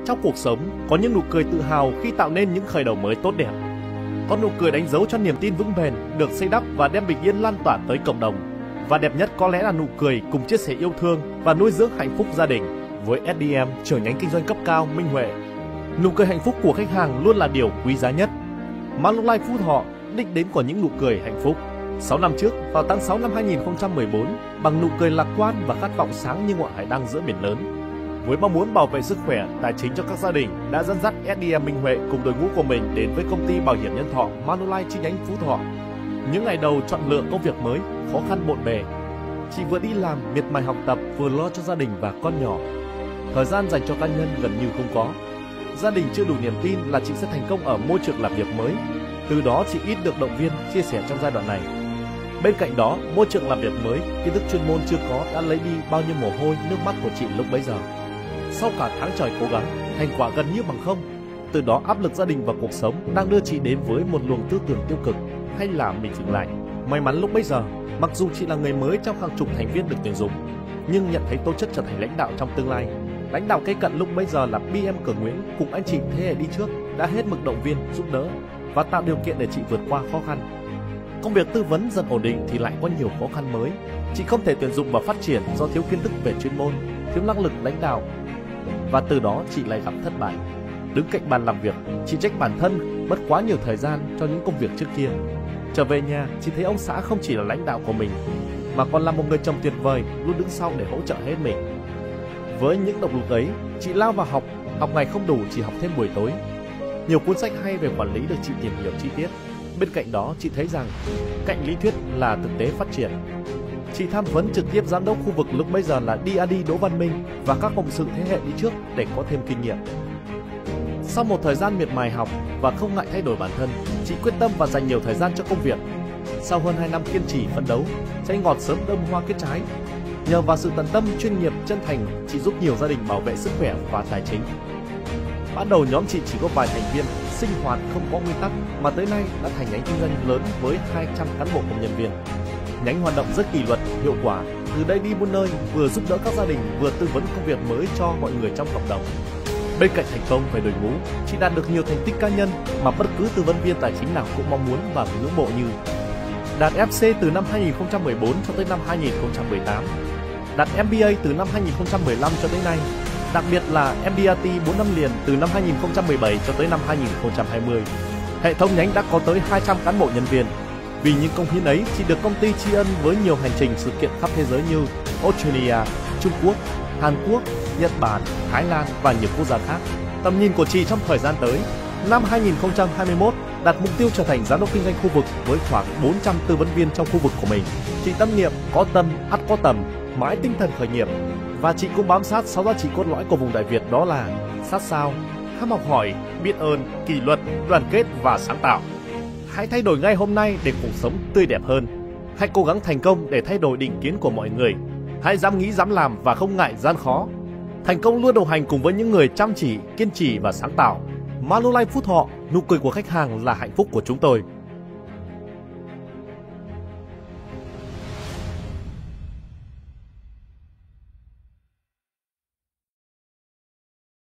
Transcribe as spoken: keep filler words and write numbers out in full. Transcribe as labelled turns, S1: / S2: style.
S1: Trong cuộc sống, có những nụ cười tự hào khi tạo nên những khởi đầu mới tốt đẹp. Có nụ cười đánh dấu cho niềm tin vững bền, được xây đắp và đem bình yên lan tỏa tới cộng đồng. Và đẹp nhất có lẽ là nụ cười cùng chia sẻ yêu thương và nuôi dưỡng hạnh phúc gia đình. Với ét đê em, trưởng nhánh kinh doanh cấp cao Minh Huệ, nụ cười hạnh phúc của khách hàng luôn là điều quý giá nhất. Manulife Phú Thọ, đích đến của những nụ cười hạnh phúc. sáu năm trước, vào tháng sáu năm hai nghìn không trăm mười bốn, bằng nụ cười lạc quan và khát vọng sáng như ngọn hải đăng giữa biển lớn, với mong muốn bảo vệ sức khỏe, tài chính cho các gia đình, đã dẫn dắt ét đê em Minh Huệ cùng đội ngũ của mình đến với công ty bảo hiểm nhân thọ Manulife chi nhánh Phú Thọ. Những ngày đầu chọn lựa công việc mới, khó khăn bộn bề, chị vừa đi làm miệt mài học tập, vừa lo cho gia đình và con nhỏ. Thời gian dành cho cá nhân gần như không có. Gia đình chưa đủ niềm tin là chị sẽ thành công ở môi trường làm việc mới. Từ đó chị ít được động viên, chia sẻ trong giai đoạn này. Bên cạnh đó, môi trường làm việc mới, kiến thức chuyên môn chưa có đã lấy đi bao nhiêu mồ hôi, nước mắt của chị lúc bấy giờ. Sau cả tháng trời cố gắng, thành quả gần như bằng không. Từ đó áp lực gia đình và cuộc sống đang đưa chị đến với một luồng tư tưởng tiêu cực, hay là mình dừng lại. May mắn lúc bấy giờ, mặc dù chị là người mới trong hàng chục thành viên được tuyển dụng, nhưng nhận thấy tố chất trở thành lãnh đạo trong tương lai. Lãnh đạo cây cận lúc bấy giờ là pê em Cường Nguyễn cùng anh chị thế hệ đi trước đã hết mực động viên, giúp đỡ và tạo điều kiện để chị vượt qua khó khăn. Công việc tư vấn dần ổn định thì lại có nhiều khó khăn mới. Chị không thể tuyển dụng và phát triển do thiếu kiến thức về chuyên môn, thiếu năng lực lãnh đạo. Và từ đó chị lại gặp thất bại. Đứng cạnh bàn làm việc, chị trách bản thân mất quá nhiều thời gian cho những công việc trước kia. Trở về nhà, chị thấy ông xã không chỉ là lãnh đạo của mình, mà còn là một người chồng tuyệt vời, luôn đứng sau để hỗ trợ hết mình. Với những động lực ấy, chị lao vào học, học ngày không đủ chỉ học thêm buổi tối. Nhiều cuốn sách hay về quản lý được chị tìm hiểu chi tiết. Bên cạnh đó, chị thấy rằng cạnh lý thuyết là thực tế phát triển. Chị tham vấn trực tiếp giám đốc khu vực lúc bấy giờ là đê rờ đê Đỗ Văn Minh và các cộng sự thế hệ đi trước để có thêm kinh nghiệm. Sau một thời gian miệt mài học và không ngại thay đổi bản thân, chị quyết tâm và dành nhiều thời gian cho công việc. Sau hơn hai năm kiên trì phấn đấu, trái ngọt sớm đơm hoa kết trái. Nhờ vào sự tận tâm, chuyên nghiệp, chân thành, chị giúp nhiều gia đình bảo vệ sức khỏe và tài chính. Ban đầu nhóm chị chỉ có vài thành viên, sinh hoạt không có nguyên tắc, mà tới nay đã thành nhánh kinh doanh lớn với hai trăm cán bộ công nhân viên. Nhánh hoạt động rất kỷ luật, hiệu quả, từ đây đi muôn nơi, vừa giúp đỡ các gia đình, vừa tư vấn công việc mới cho mọi người trong cộng đồng. Bên cạnh thành công về đội ngũ, chị đạt được nhiều thành tích cá nhân mà bất cứ tư vấn viên tài chính nào cũng mong muốn và ngưỡng mộ, như đạt ép xê từ năm hai nghìn không trăm mười bốn cho tới năm hai nghìn không trăm mười tám, đạt em bê a từ năm hai nghìn không trăm mười lăm cho tới nay, đặc biệt là em bê a tê bốn năm liền từ năm hai nghìn không trăm mười bảy cho tới năm hai nghìn không trăm hai mươi. Hệ thống nhánh đã có tới hai trăm cán bộ nhân viên. Vì những công hiến ấy, chị được công ty tri ân với nhiều hành trình sự kiện khắp thế giới như Australia, Trung Quốc, Hàn Quốc, Nhật Bản, Thái Lan và nhiều quốc gia khác. Tầm nhìn của chị trong thời gian tới, năm hai nghìn không trăm hai mươi mốt đặt mục tiêu trở thành giám đốc kinh doanh khu vực với khoảng bốn trăm tư vấn viên trong khu vực của mình. Chị tâm niệm có tâm ắt có tầm, mãi tinh thần khởi nghiệp, và chị cũng bám sát sáu giá trị cốt lõi của vùng Đại Việt, đó là sát sao, ham học hỏi, biết ơn, kỷ luật, đoàn kết và sáng tạo. Hãy thay đổi ngay hôm nay để cuộc sống tươi đẹp hơn. Hãy cố gắng thành công để thay đổi định kiến của mọi người. Hãy dám nghĩ, dám làm và không ngại gian khó. Thành công luôn đồng hành cùng với những người chăm chỉ, kiên trì và sáng tạo. Manulife Phú Thọ, nụ cười của khách hàng là hạnh phúc của chúng tôi.